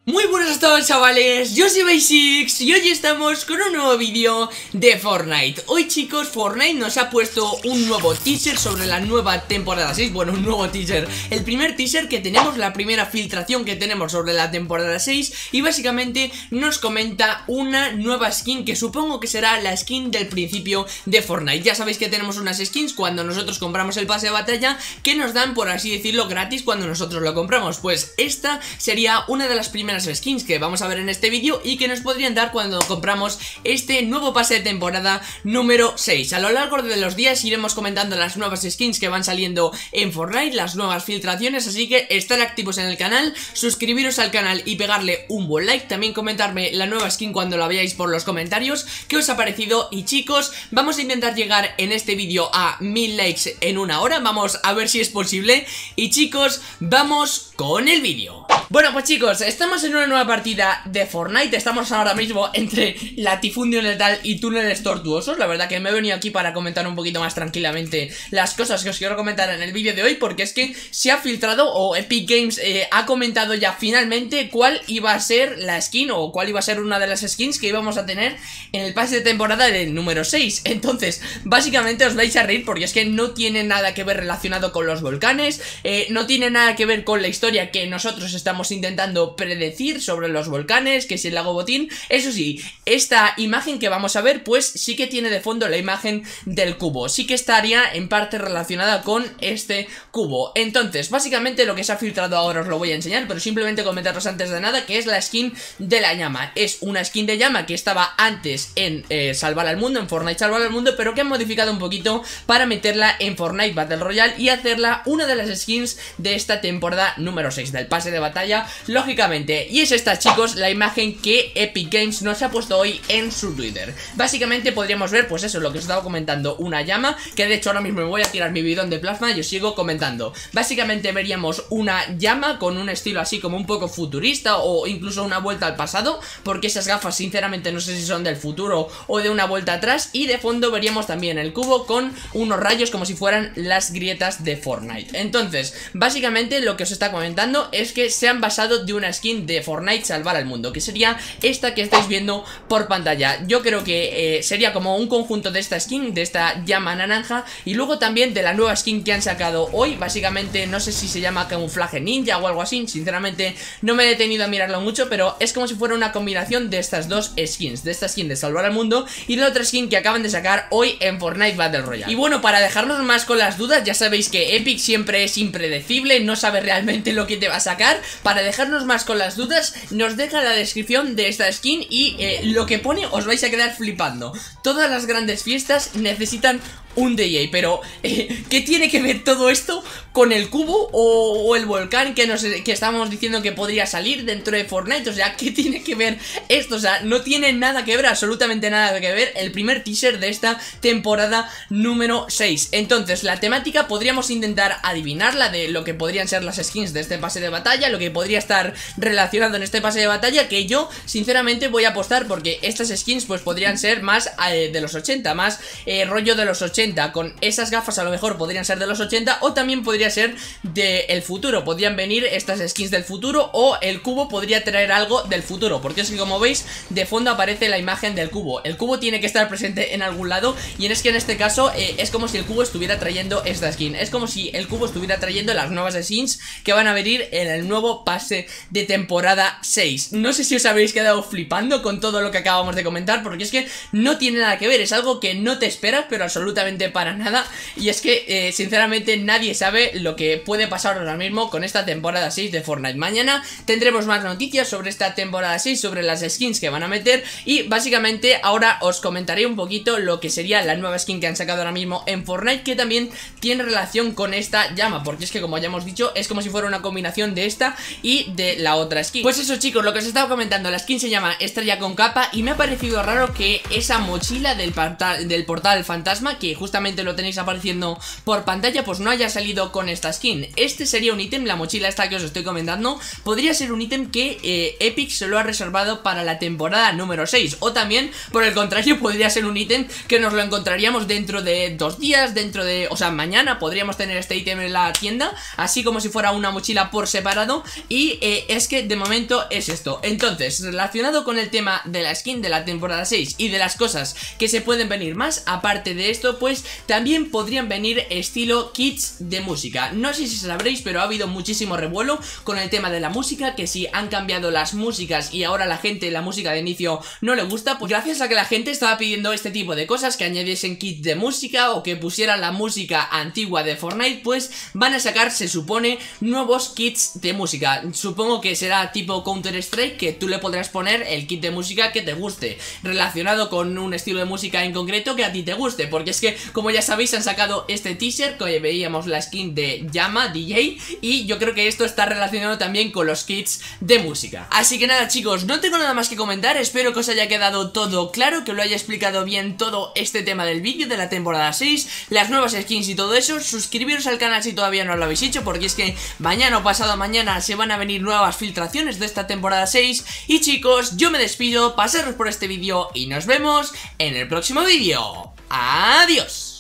Muy buenas a todos, chavales, yo soy BySixx y hoy estamos con un nuevo vídeo de Fortnite. Hoy, chicos, Fortnite nos ha puesto un nuevo teaser sobre la nueva temporada 6. Bueno, un nuevo teaser, el primer teaser que tenemos, la primera filtración que tenemos sobre la temporada 6. Y básicamente nos comenta una nueva skin que supongo que será la skin del principio de Fortnite. Ya sabéis que tenemos unas skins cuando nosotros compramos el pase de batalla que nos dan, por así decirlo, gratis cuando nosotros lo compramos. Pues esta sería una de las primeras skins que vamos a ver en este vídeo y que nos podrían dar cuando compramos este nuevo pase de temporada número 6. A lo largo de los días iremos comentando las nuevas skins que van saliendo en Fortnite, las nuevas filtraciones, así que estar activos en el canal, suscribiros al canal y pegarle un buen like, también comentarme la nueva skin cuando la veáis por los comentarios, qué os ha parecido. Y chicos, vamos a intentar llegar en este vídeo a 1000 likes en una hora, vamos a ver si es posible. Y chicos, vamos con el vídeo. Bueno, pues chicos, estamos en una nueva partida de Fortnite. Estamos ahora mismo entre latifundio letal y túneles tortuosos. La verdad que me he venido aquí para comentar un poquito más tranquilamente las cosas que os quiero comentar en el vídeo de hoy, porque es que se ha filtrado, o Epic Games ha comentado ya finalmente cuál iba a ser la skin, o cuál iba a ser una de las skins que íbamos a tener en el pase de temporada del número 6. Entonces, básicamente os vais a reír porque es que no tiene nada que ver relacionado con los volcanes, no tiene nada que ver con la historia que nosotros estamos intentando predecir sobre los volcanes, que es el lago Botín. Eso sí, esta imagen que vamos a ver pues sí que tiene de fondo la imagen del cubo, sí que estaría en parte relacionada con este cubo. Entonces, básicamente lo que se ha filtrado ahora os lo voy a enseñar, pero simplemente comentaros antes de nada que es la skin de la llama. Es una skin de llama que estaba antes en Salvar al Mundo, en Fortnite Salvar al Mundo, pero que han modificado un poquito para meterla en Fortnite Battle Royale y hacerla una de las skins de esta temporada número 6 del pase de batalla, lógicamente. Y es esta, chicos, la imagen que Epic Games nos ha puesto hoy en su Twitter. Básicamente podríamos ver, pues eso, lo que os estaba comentando, una llama, que de hecho ahora mismo me voy a tirar mi bidón de plasma y os sigo comentando. Básicamente veríamos una llama con un estilo así como un poco futurista, o incluso una vuelta al pasado, porque esas gafas sinceramente no sé si son del futuro o de una vuelta atrás. Y de fondo veríamos también el cubo con unos rayos como si fueran las grietas de Fortnite. Entonces, básicamente lo que os está comentando es que se han basado de una skin de Fortnite Salvar al Mundo, que sería esta que estáis viendo por pantalla. Yo creo que sería como un conjunto de esta skin, de esta llama naranja, y luego también de la nueva skin que han sacado hoy. Básicamente no sé si se llama camuflaje ninja o algo así, sinceramente no me he detenido a mirarlo mucho, pero es como si fuera una combinación de estas dos skins, de esta skin de Salvar al Mundo y de la otra skin que acaban de sacar hoy en Fortnite Battle Royale. Y bueno, para dejarnos más con las dudas, ya sabéis que Epic siempre es impredecible, no sabe realmente lo que te va a sacar. Para dejarnos más con las dudas, nos deja la descripción de esta skin y lo que pone os vais a quedar flipando. Todas las grandes fiestas necesitan un DJ, pero ¿qué tiene que ver todo esto con el cubo o el volcán que estábamos diciendo que podría salir dentro de Fortnite? O sea, ¿qué tiene que ver esto? O sea, no tiene nada que ver, absolutamente nada que ver el primer teaser de esta temporada número 6. Entonces, la temática podríamos intentar adivinarla de lo que podrían ser las skins de este pase de batalla, lo que podría estar relacionado en este pase de batalla, que yo sinceramente voy a apostar porque estas skins pues podrían ser más de los 80, más rollo de los 80. Con esas gafas a lo mejor podrían ser de los 80, o también podría ser del futuro. Podrían venir estas skins del futuro, o el cubo podría traer algo del futuro, porque es que como veis de fondo aparece la imagen del cubo. El cubo tiene que estar presente en algún lado, y es que en este caso es como si el cubo estuviera trayendo esta skin. Es como si el cubo estuviera trayendo las nuevas skins que van a venir en el nuevo pase de temporada 6. No sé si os habéis quedado flipando con todo lo que acabamos de comentar, porque es que no tiene nada que ver, es algo que no te esperas, pero absolutamente para nada. Y es que sinceramente nadie sabe lo que puede pasar ahora mismo con esta temporada 6 de Fortnite. Mañana tendremos más noticias sobre esta temporada 6, sobre las skins que van a meter, y básicamente ahora os comentaré un poquito lo que sería la nueva skin que han sacado ahora mismo en Fortnite, que también tiene relación con esta llama, porque es que como ya hemos dicho es como si fuera una combinación de esta y de la otra skin. Pues eso, chicos, lo que os estaba comentando, la skin se llama Estrella con capa, y me ha parecido raro que esa mochila del portal fantasma, que justamente lo tenéis apareciendo por pantalla, pues no haya salido con esta skin. Este sería un ítem, la mochila esta que os estoy comentando, podría ser un ítem que Epic se lo ha reservado para la temporada número 6. O también, por el contrario, podría ser un ítem que nos lo encontraríamos dentro de 2 días, o sea, mañana podríamos tener este ítem en la tienda, así como si fuera una mochila por separado. Y es que de momento es esto. Entonces, relacionado con el tema de la skin de la temporada 6 y de las cosas que se pueden venir más, aparte de esto, pues también podrían venir estilo kits de música. No sé si sabréis, pero ha habido muchísimo revuelo con el tema de la música, que si han cambiado las músicas y ahora la gente la música de inicio no le gusta, pues gracias a que la gente estaba pidiendo este tipo de cosas, que añadiesen kits de música o que pusieran la música antigua de Fortnite, pues van a sacar, se supone, nuevos kits de música. Supongo que será tipo Counter Strike, que tú le podrás poner el kit de música que te guste, relacionado con un estilo de música en concreto que a ti te guste, porque es que, como ya sabéis, han sacado este teaser que veíamos la skin de LLAMA DJ, y yo creo que esto está relacionado también con los kits de música. Así que nada, chicos, no tengo nada más que comentar. Espero que os haya quedado todo claro, que lo haya explicado bien todo este tema del vídeo de la temporada 6, las nuevas skins y todo eso. Suscribiros al canal si todavía no lo habéis hecho, porque es que mañana o pasado mañana se van a venir nuevas filtraciones de esta temporada 6. Y chicos, yo me despido, pasaros por este vídeo y nos vemos en el próximo vídeo. ¡Adiós!